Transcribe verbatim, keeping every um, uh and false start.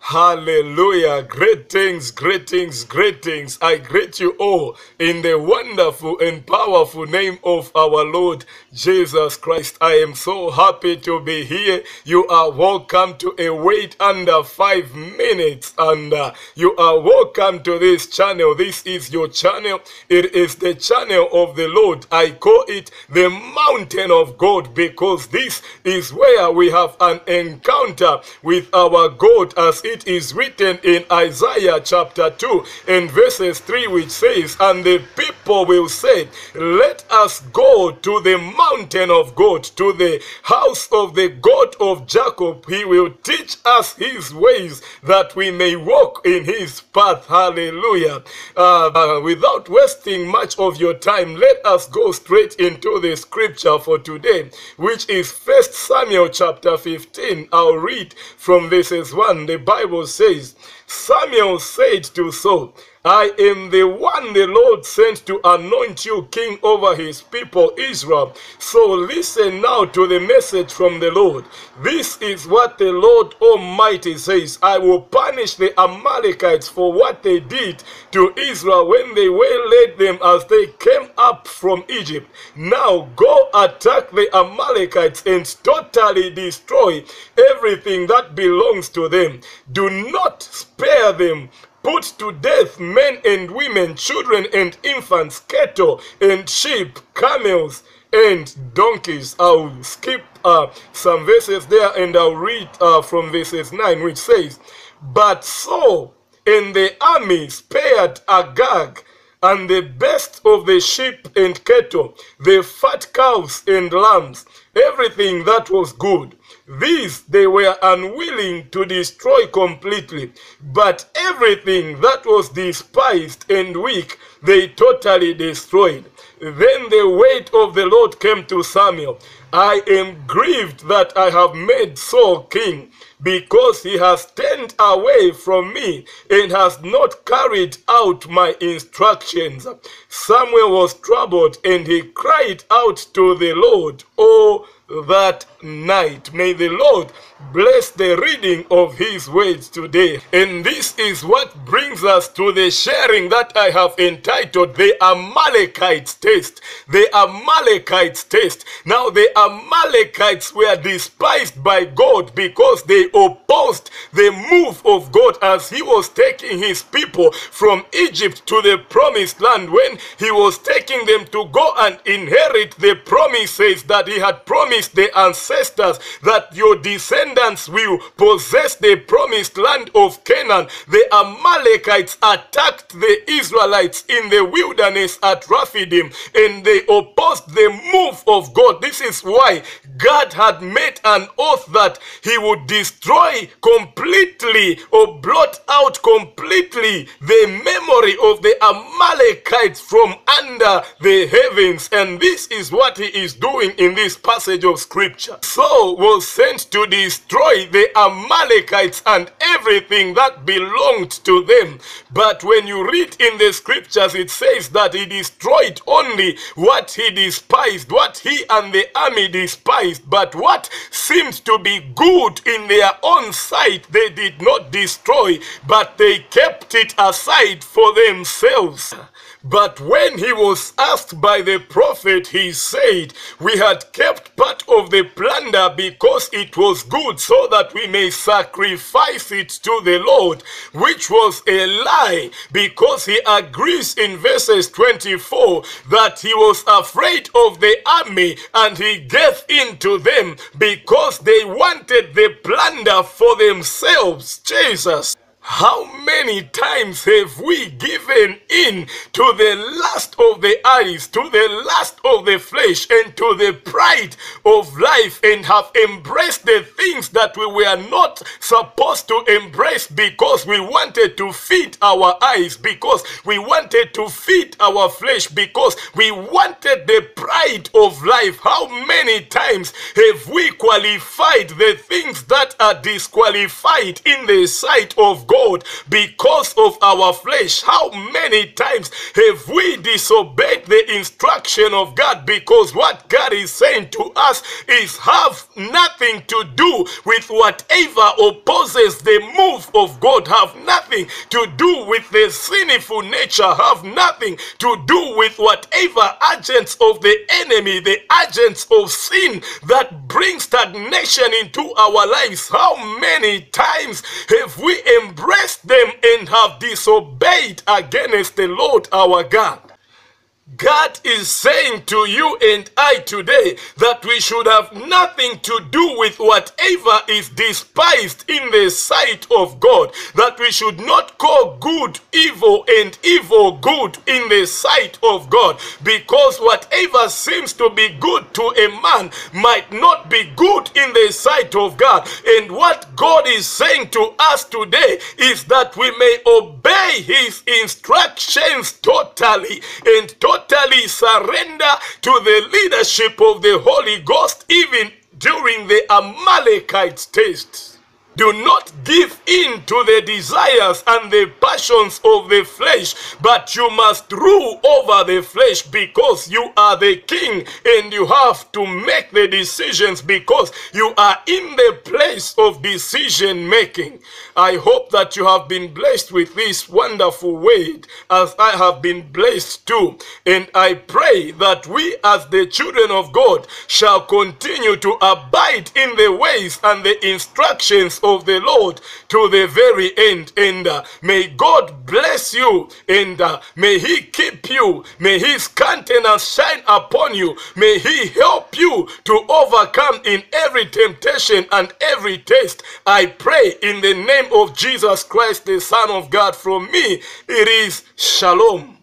Hallelujah. Greetings, greetings, greetings. I greet you all in the wonderful and powerful name of our Lord Jesus Christ. I am so happy to be here. You are welcome to a wait under five minutes, and uh, you are welcome to this channel. This is your channel. It is the channel of the Lord. I call it the mountain of God because this is where we have an encounter with our God, as it is written in Isaiah chapter two and verses three, which says, "And the people will say, let us go to the mountain of God, to the house of the God of Jacob. He will teach us his ways, that we may walk in his path." Hallelujah. Uh, uh, without wasting much of your time, let us go straight into the scripture for today, which is First Samuel chapter fifteen. I'll read from verses one. The Bible says, "Samuel said to Saul, I am the one the Lord sent to anoint you king over his people Israel. So listen now to the message from the Lord. This is what the Lord Almighty says. I will punish the Amalekites for what they did to Israel when they waylaid them as they came up from Egypt. Now go attack the Amalekites and totally destroy everything that belongs to them. Do not spare them. Put to death men and women, children and infants, cattle and sheep, camels and donkeys." I'll skip uh, some verses there and I'll read uh, from verses nine, which says, "But Saul and the army spared Agag, and the best of the sheep and cattle, the fat cows and lambs, everything that was good. These they were unwilling to destroy completely, but everything that was despised and weak they totally destroyed." Then the word of the Lord came to Samuel. "I am grieved that I have made Saul king, because he has turned away from me and has not carried out my instructions." Samuel was troubled and he cried out to the Lord all that night. May the Lord bless the reading of his words today. And this is what brings us to the sharing that I have entitled "The Amalekites Test." The Amalekites Test. Now the Amalekites were despised by God because they opposed the move of God as he was taking his people from Egypt to the promised land, when he was taking them to go and inherit the promises that he had promised the ancestors, that your descendants will possess the promised land of Canaan. The Amalekites attacked the Israelites in the wilderness at Rephidim, and they opposed the move of God. This is why God had made an oath that he would destroy completely or blot out completely the memory of the Amalekites from under the heavens. And this is what he is doing in this passage of scripture. Saul was sent to destroy the Amalekites and everything that belonged to them. But when you read in the scriptures, it says that he destroyed only what he despised, what he and the army despised. But what seemed to be good in their own sight, they did not destroy, but they kept it aside for themselves. But when he was asked by the prophet, he said, "We had kept part of the plunder because it was good, so that we may sacrifice it to the Lord," which was a lie, because he agrees in verses twenty-four that he was afraid of the army and he gave in to them because they wanted the plunder for themselves. Jesus. How many times have we given in to the lust of the eyes, to the lust of the flesh, and to the pride of life, and have embraced the things that we were not supposed to embrace because we wanted to feed our eyes, because we wanted to feed our flesh, because we wanted the pride of life? How many times have we qualified the things that are disqualified in the sight of God God because of our flesh. How many times have we disobeyed the instruction of God? Because what God is saying to us is have nothing to do with whatever opposes the move of God, have nothing to do with the sinful nature, have nothing to do with whatever agents of the enemy, the agents of sin that bring stagnation into our lives. How many times have we embraced them and have disobeyed against the Lord our God? God is saying to you and I today that we should have nothing to do with whatever is despised in the sight of God, that we should not call good evil and evil good in the sight of God, because whatever seems to be good to a man might not be good in the sight of God. And what God is saying to us today is that we may obey his instructions totally and totally Totally surrender to the leadership of the Holy Ghost, even during the Amalekite test. Do not give in to the desires and the passions of the flesh, but you must rule over the flesh, because you are the king and you have to make the decisions because you are in the place of decision making. I hope that you have been blessed with this wonderful word, as I have been blessed too. And I pray that we as the children of God shall continue to abide in the ways and the instructions of the Lord to the very end. And uh, may God bless you, and uh, may he keep you, may his countenance shine upon you, may he help you to overcome in every temptation and every test. I pray in the name of Jesus Christ, the Son of God. From me it is shalom.